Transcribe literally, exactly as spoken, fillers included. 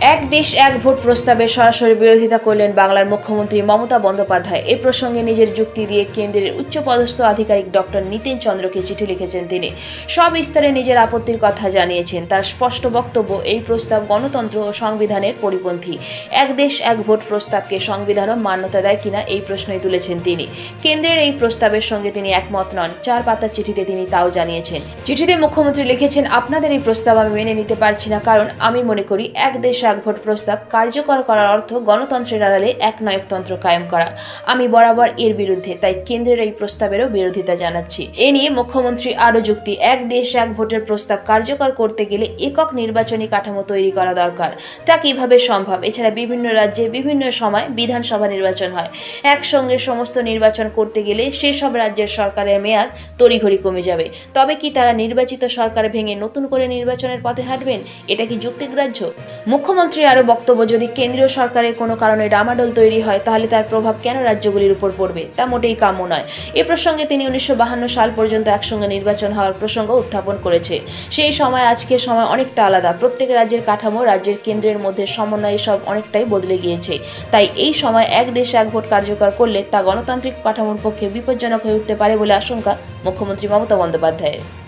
এক দেশ এক ভোট প্রস্তাবের সরাসরি বিরোধিতা করলেন বাংলার মুখ্যমন্ত্রী মমতা বন্দ্যোপাধ্যায়। এ প্রসঙ্গে নিজের যুক্তি দিয়ে কেন্দ্রের উচ্চপদস্থ আধিকারিক ডক্টর নীতিন চন্দ্রকে চিঠি লিখেছেন তিনি। সব স্তরে নিজের আপত্তির কথা জানিয়েছেন। তার স্পষ্ট বক্তব্য, এই প্রস্তাব গণতন্ত্র ও সংবিধানের পরিপন্থী। এক দেশ এক ভোট প্রস্তাবকে সংবিধানও মান্যতা দেয় কিনা এই প্রশ্নই তুলেছেন তিনি। কেন্দ্রের এই প্রস্তাবের সঙ্গে তিনি একমত নন। চার পাতার চিঠিতে তিনি তাও জানিয়েছেন। চিঠিতে মুখ্যমন্ত্রী লিখেছেন, আপনাদের এই প্রস্তাব আমি মেনে নিতে পারছি না, কারণ আমি মনে করি এক দেশ এক ভোট প্রস্তাব কার্যকর করার অর্থ গণতন্ত্রের আড়ালে একনায়কতন্ত্র কায়েম করা। আমি বরাবর এর বিরুদ্ধে, তাই কেন্দ্রের এই প্রস্তাবেরও বিরোধিতা জানাচ্ছি। এ নিয়ে মুখ্যমন্ত্রী আরো যুক্তি, এক দেশ এক ভোটের প্রস্তাব কার্যকর করতে গেলে একক নির্বাচনী কাঠামো তৈরি করা দরকার। তা কিভাবে সম্ভব? এছাড়া বিভিন্ন রাজ্যে বিভিন্ন সময় বিধানসভা নির্বাচন হয়। একসঙ্গে সমস্ত নির্বাচন করতে গেলে সেসব রাজ্যের সরকারের মেয়াদ তড়িঘড়ি কমে যাবে। তবে কি তারা নির্বাচিত সরকার ভেঙে নতুন করে নির্বাচনের পথে হাঁটবেন? এটা কি যুক্তিগ্রাহ্য? মুখ্যমন্ত্রীর আরো বক্তব্য, যদি কেন্দ্রীয় সরকারের কোনো কারণে ডামাডোল তৈরি হয় তাহলে তার প্রভাব কেন রাজ্যগুলির উপর পড়বে? তা মোটেই কাম্য নয়। এ প্রসঙ্গে তিনি উনিশশো বাহান্ন সাল পর্যন্ত একসঙ্গে নির্বাচন হওয়ার প্রসঙ্গ উত্থাপন করেছে। সেই সময় আজকের সময় অনেকটা আলাদা। প্রত্যেক রাজ্যের কাঠামো, রাজ্যের কেন্দ্রের মধ্যে সমন্বয় সব অনেকটাই বদলে গিয়েছে। তাই এই সময় এক দেশ এক ভোট কার্যকর করলে তা গণতান্ত্রিক কাঠামোর পক্ষে বিপজ্জনক হয়ে উঠতে পারে বলে আশঙ্কা মুখ্যমন্ত্রী মমতা বন্দ্যোপাধ্যায়ের।